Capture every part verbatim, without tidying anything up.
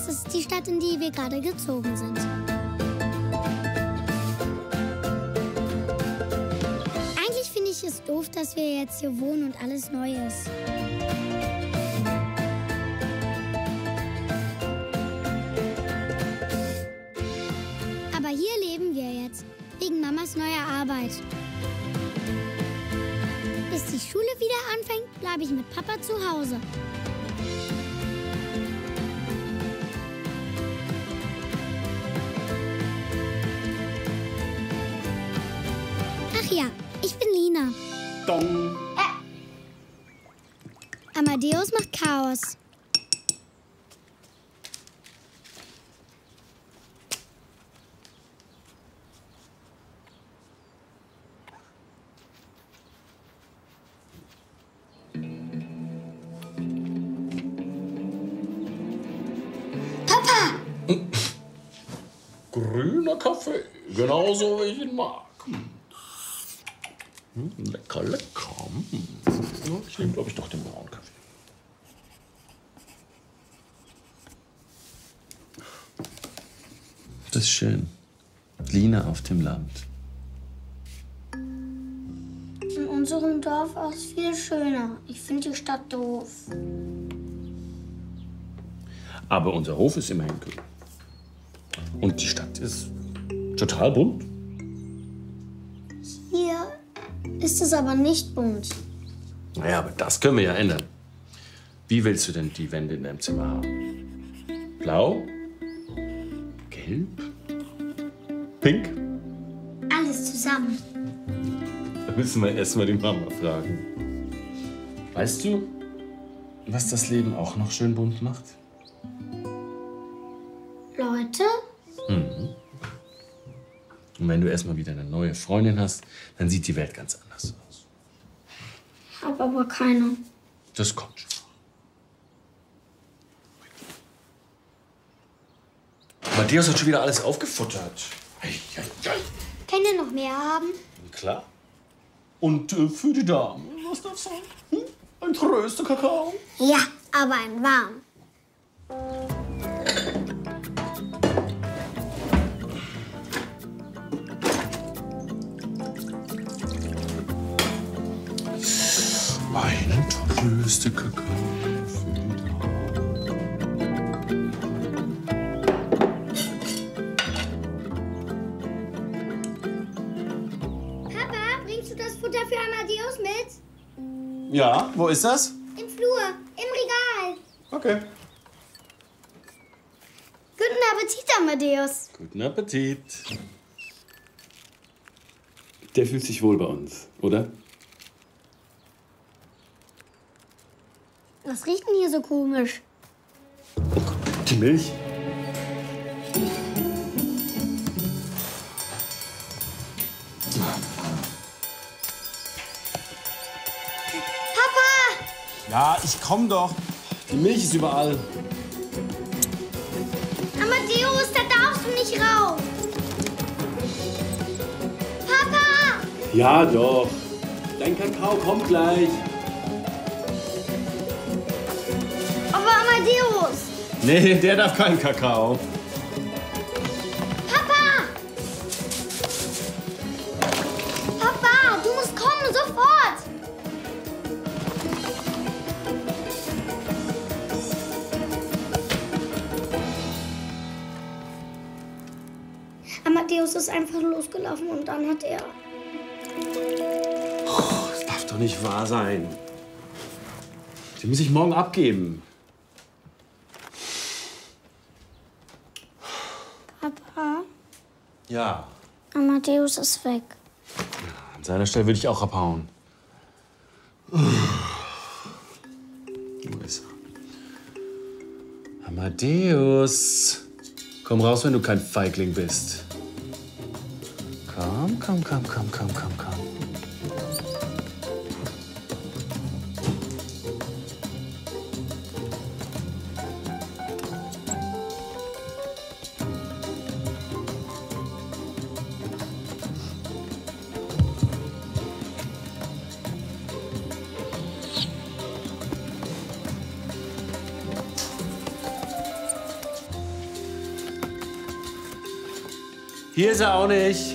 das ist die Stadt, in die wir gerade gezogen sind. Eigentlich finde ich es doof, dass wir jetzt hier wohnen und alles neu ist. Aber hier leben wir jetzt, wegen Mamas neuer Arbeit. Bis die Schule wieder anfängt, bleibe ich mit Papa zu Hause. Ach ja, ich bin Lina. Dong. Äh. Amadeus macht Chaos. Grüner Kaffee, genauso wie ich ihn mag. Hm, lecker, lecker. Hm. Ich nehme, glaube ich, doch den braunen Kaffee. Das ist schön. Lina auf dem Land. In unserem Dorf ist es viel schöner. Ich finde die Stadt doof. Aber unser Hof ist immerhin grün. Und die Stadt ist total bunt. Hier ist es aber nicht bunt. Naja, aber das können wir ja ändern. Wie willst du denn die Wände in deinem Zimmer haben? Blau? Gelb? Pink? Alles zusammen. Da müssen wir erst mal die Mama fragen. Weißt du, was das Leben auch noch schön bunt macht? Leute? Mhm. Und wenn du erstmal wieder eine neue Freundin hast, dann sieht die Welt ganz anders aus. Ich hab aber keine. Das kommt schon. Matthias hat schon wieder alles aufgefuttert. Ei, ei, ei. Können wir noch mehr haben? Klar. Und äh, für die Dame, was darf sein? Hm? Ein Tröste-Kakao? Ja, aber ein warm. Einen Tröste-Kakao für die Dame. Papa, bringst du das Futter für Amadeus mit? Ja, wo ist das? Im Flur, im Regal. Okay. Guten Appetit, Amadeus. Guten Appetit. Der fühlt sich wohl bei uns, oder? Was riecht denn hier so komisch? Oh Gott, die Milch. Papa! Ja, ich komm doch. Die Milch ist überall. Amadeus, da darfst du nicht rauf. Papa! Ja, doch. Dein Kakao kommt gleich. Aber Amadeus! Nee, der darf keinen Kakao. Papa! Papa, du musst kommen, sofort! Amadeus ist einfach losgelaufen und dann hat er... Oh, das darf doch nicht wahr sein. Die muss ich morgen abgeben. Papa, Ja. Amadeus ist weg. An seiner Stelle würde ich auch abhauen. Wo ist er? Amadeus. Komm raus, wenn du kein Feigling bist. Komm, komm, komm, komm, komm, komm, komm. Hier ist er auch nicht.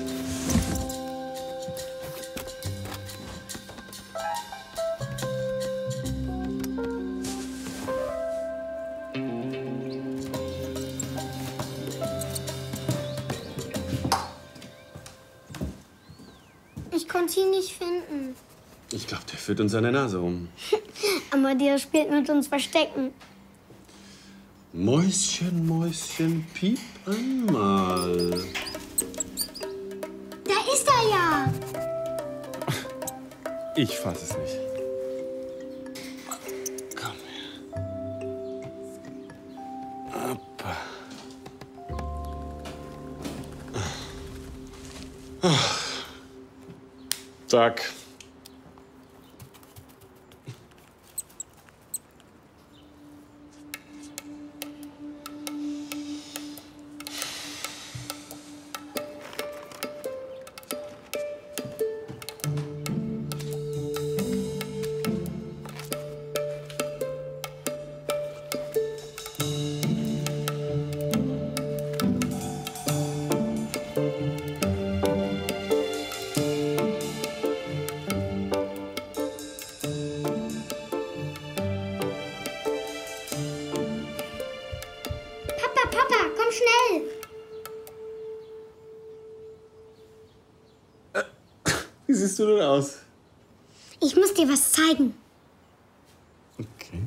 Ich konnte ihn nicht finden. Ich glaube, der führt uns seine Nase um. Amadeus spielt mit uns Verstecken. Mäuschen, Mäuschen, piep einmal. Da ist er ja. Ich fass es nicht. Komm her. Hoppa. Zack. Papa, Papa, komm schnell. Wie siehst du denn aus? Ich muss dir was zeigen. Okay.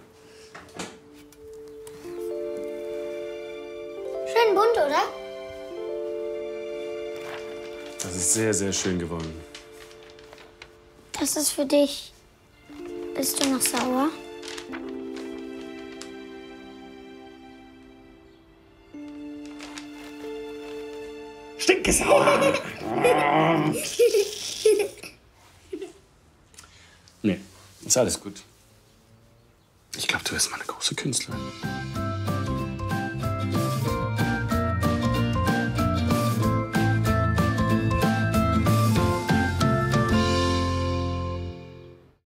Schön bunt, oder? Das ist sehr, sehr schön geworden. Das ist für dich. Bist du noch sauer? Stinkesauer! Nee, ist alles gut. Ich glaube, du bist mal eine große Künstlerin.